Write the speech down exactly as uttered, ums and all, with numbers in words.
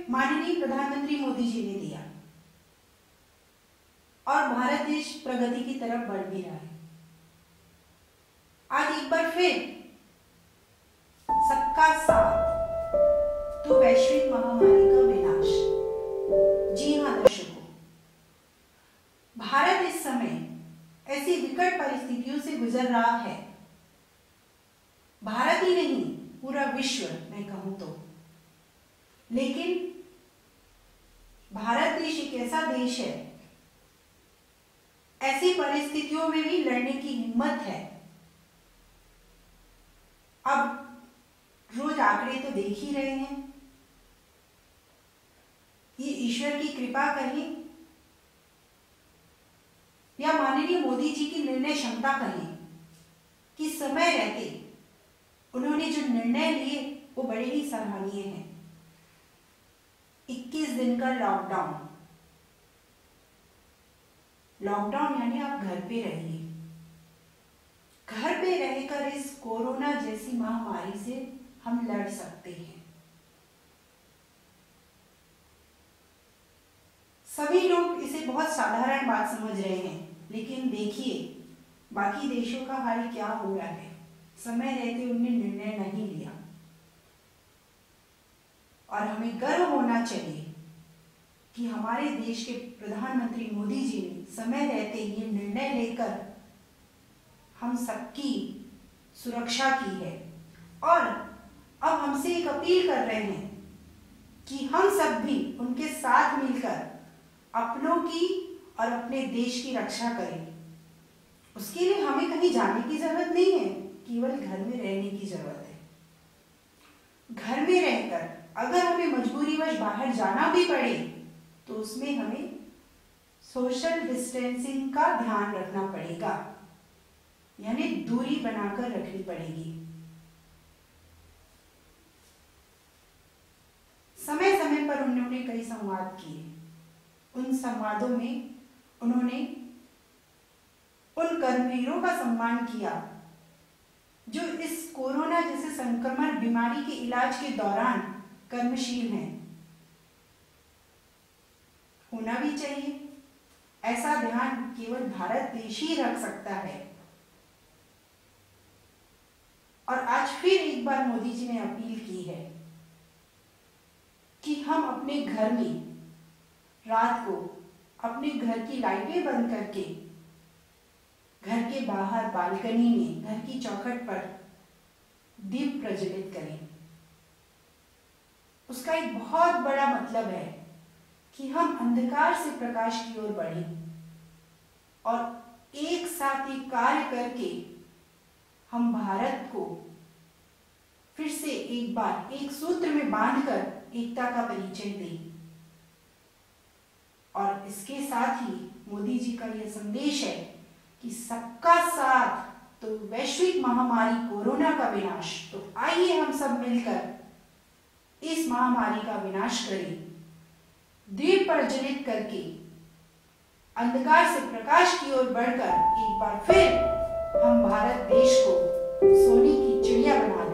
माननीय प्रधानमंत्री मोदी जी ने दिया और भारत देश प्रगति की तरफ बढ़ भी रहा है। आज एक बार फिर सबका साथ तो वैश्विक महामारी का विनाश। जी हां दर्शकों, भारत इस समय ऐसी विकट परिस्थितियों से गुजर रहा है। भारत ही नहीं, पूरा विश्व मैं कहूं तो। लेकिन भारत देश एक ऐसा देश है, ऐसी परिस्थितियों में भी लड़ने की हिम्मत है। अब रोज आंकड़े तो देख ही रहे हैं। ये ईश्वर की कृपा कहें या माननीय मोदी जी की निर्णय क्षमता कहें कि समय रहते उन्होंने जो निर्णय लिए वो बड़े ही सराहनीय हैं। इक्कीस दिन का लॉकडाउन लॉकडाउन यानी आप घर पे रहिए। घर पे रहकर इस कोरोना जैसी महामारी से हम लड़ सकते हैं। सभी लोग इसे बहुत साधारण बात समझ रहे हैं, लेकिन देखिए बाकी देशों का हाल क्या हो रहा है। समय रहते उन्होंने निर्णय नहीं लिया और हमें गर्व होना चाहिए कि हमारे देश के प्रधानमंत्री मोदी जी ने समय रहते ये निर्णय लेकर हम सबकी सुरक्षा की है। और अब हमसे एक अपील कर रहे हैं कि हम सब भी उनके साथ मिलकर अपनों की और अपने देश की रक्षा करें। उसके लिए हमें कहीं जाने की जरूरत नहीं है, केवल घर में रहने की जरूरत है। घर में रहकर अगर हमें मजबूरीवश बाहर जाना भी पड़े तो उसमें हमें सोशल डिस्टेंसिंग का ध्यान रखना पड़ेगा, यानी दूरी बनाकर रखनी पड़ेगी। समय समय पर उन्होंने कई संवाद किए। उन संवादों में उन्होंने उन कर्मवीरों का सम्मान किया जो इस कोरोना जैसे संक्रमण बीमारी के इलाज के दौरान कर्मशील हैं। होना भी चाहिए। ऐसा ध्यान केवल भारत देश ही रख सकता है। और आज फिर एक बार मोदी जी ने अपील की है कि हम अपने घर में रात को अपने घर की लाइटें बंद करके घर के बाहर बालकनी में, घर की चौखट पर दीप प्रज्वलित करें। उसका एक बहुत बड़ा मतलब है कि हम अंधकार से प्रकाश की ओर बढ़ें और एक साथ ही कार्य करके हम भारत को फिर से एक बार एक सूत्र में बांधकर एकता का परिचय दें। और इसके साथ ही मोदी जी का यह संदेश है कि सबका साथ तो वैश्विक महामारी कोरोना का विनाश। तो आइए हम सब मिलकर इस महामारी का विनाश करें, दीप प्रज्वलित करके अंधकार से प्रकाश की ओर बढ़कर एक बार फिर हम भारत देश को सोने की चिड़िया बना